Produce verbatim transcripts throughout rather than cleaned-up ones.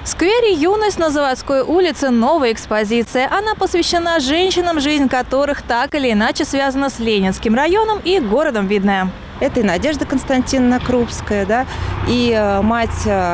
В сквере «Юность» на Заводской улице новая экспозиция. Она посвящена женщинам, жизнь которых так или иначе связана с Ленинским районом и городом Видное. Это и Надежда Константиновна Крупская, да, и мать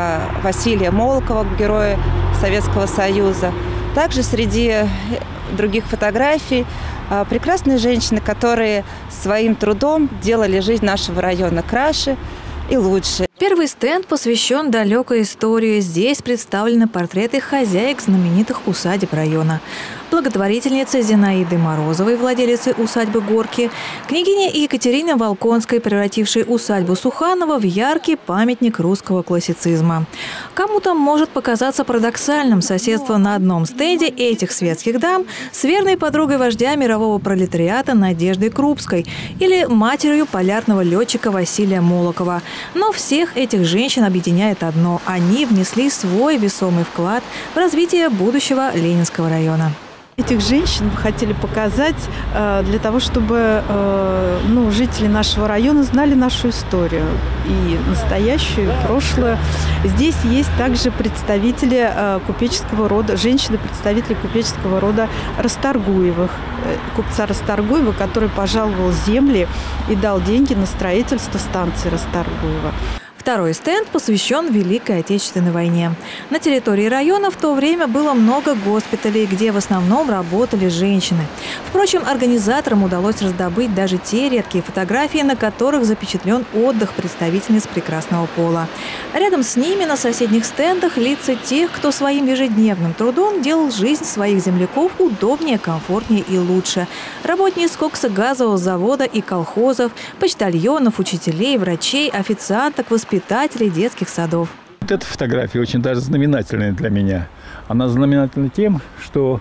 Василия Молокова, героя Советского Союза. Также среди других фотографий прекрасные женщины, которые своим трудом делали жизнь нашего района краше и лучше. Первый стенд посвящен далекой истории. Здесь представлены портреты хозяек знаменитых усадеб района. Благотворительницы Зинаиды Морозовой, владелицы усадьбы Горки, княгини Екатерины Волконской, превратившей усадьбу Суханова в яркий памятник русского классицизма. Кому-то может показаться парадоксальным соседство на одном стенде этих светских дам с верной подругой вождя мирового пролетариата Надеждой Крупской или матерью полярного летчика Василия Молокова. Но всех этих женщин объединяет одно – они внесли свой весомый вклад в развитие будущего Ленинского района. Этих женщин мы хотели показать э, для того, чтобы э, ну, жители нашего района знали нашу историю, и настоящую, и прошлую. Здесь есть также представители э, купеческого рода, женщины-представители купеческого рода Расторгуевых, э, купца Расторгуева, который пожаловал земли и дал деньги на строительство станции Расторгуева. Второй стенд посвящен Великой Отечественной войне. На территории района в то время было много госпиталей, где в основном работали женщины. Впрочем, организаторам удалось раздобыть даже те редкие фотографии, на которых запечатлен отдых представительниц прекрасного пола. Рядом с ними на соседних стендах лица тех, кто своим ежедневным трудом делал жизнь своих земляков удобнее, комфортнее и лучше. Работниц коксогазового завода и колхозов, почтальонов, учителей, врачей, официанток, воспитателей, детских садов. Вот эта фотография очень даже знаменательная для меня. Она знаменательна тем, что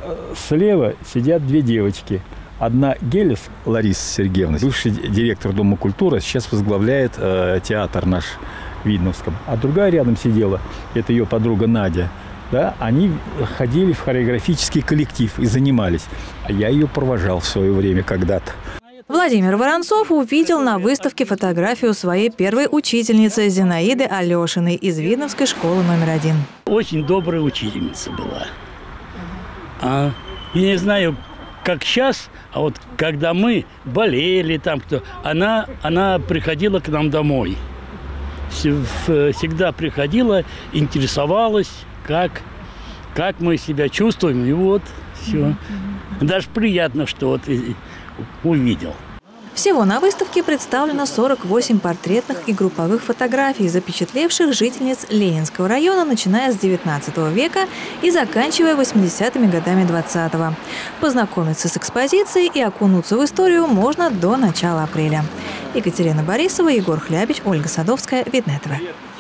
слева сидят две девочки. Одна Гелес Лариса Сергеевна, бывший директор Дома культуры, сейчас возглавляет э, театр наш в Видновском. А другая рядом сидела, это ее подруга Надя. Да, они ходили в хореографический коллектив и занимались. А я ее провожал в свое время когда-то. Владимир Воронцов увидел на выставке фотографию своей первой учительницы Зинаиды Алешиной из Видновской школы номер один. Очень добрая учительница была. А, я не знаю, как сейчас, а вот когда мы болели, там кто, она, она приходила к нам домой. Всегда приходила, интересовалась, как, как мы себя чувствуем, и вот все. Даже приятно, что вот увидел. Всего на выставке представлено сорок восемь портретных и групповых фотографий, запечатлевших жительниц Ленинского района, начиная с девятнадцатого века и заканчивая восьмидесятыми годами двадцатого. Познакомиться с экспозицией и окунуться в историю можно до начала апреля. Екатерина Борисова, Егор Хлябич, Ольга Садовская, Видное ТВ.